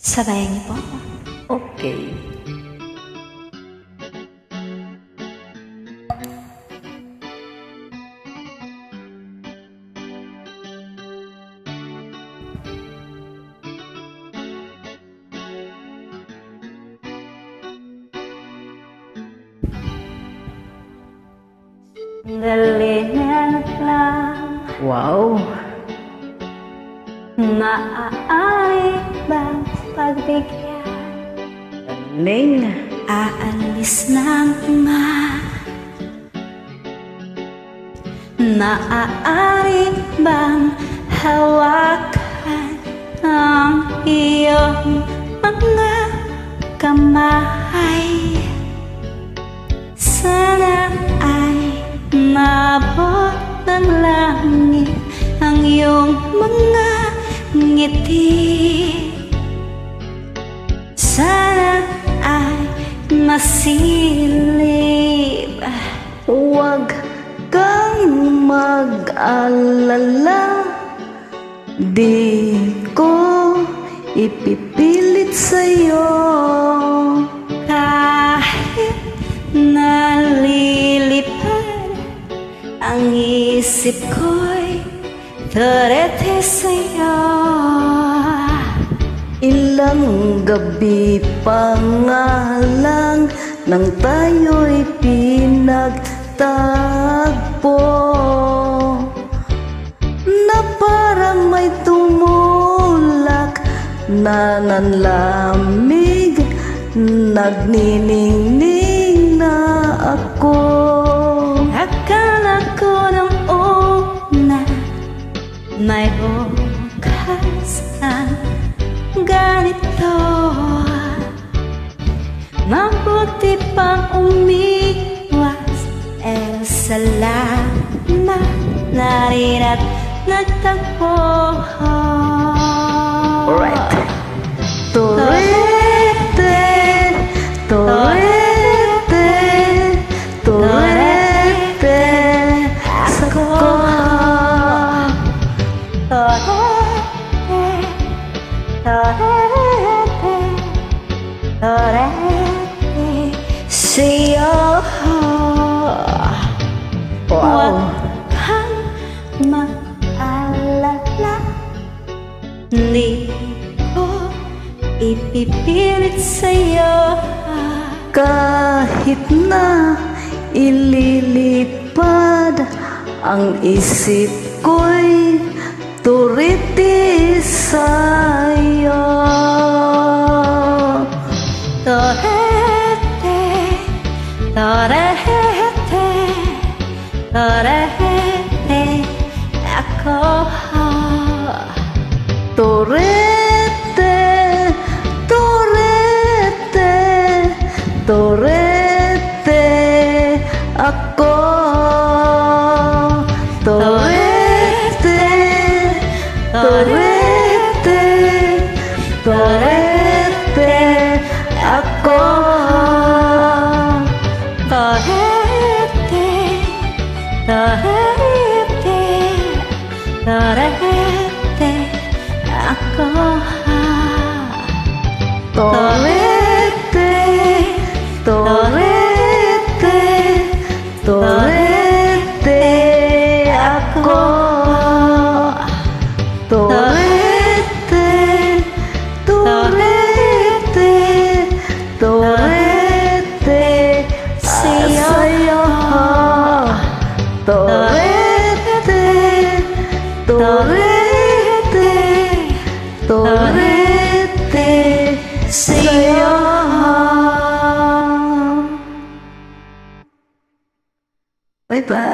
Sabayan niyo po ako. Okay. Dali na lang. Wow. Maaari bang pagbigyan? Ning. Aalis ng maaari bang hawakan ang iyong mga kamay? Sana ay maabot ng langit ang iyong mga ngiti. Sana ay masilip. Huwag kang mag-alala, di ko ipipilit sa'yo. Kahit nalilipad ang isip ko'y turete sa'yo. Ilang gabi pa nga lang nang tayo'y pinagtagpo, na parang may tumulak na nanlamig, nagniningning na ako. Akala ko nung una may bukas ang ganito. Mabuti pang umiwas, salamat na rin at nagtagpo. Alright. Torete, torete, torete, ako. Torete, torete, torete sa'yo. Huwag kang mag-alala, di ko ipipilit sa'yo. Kahit na ililipad ang isip ko'y turiti sa'yo. Torete, torete, torete, ako. Torete, torete, torete, ako. Torete, torete, torete, ako. Torete, torete, torete, ako. Torete, torete, torete, ako. Torete, torete, torete, sa'yo. Torete, torete, torete, sa'yo. Bye-bye.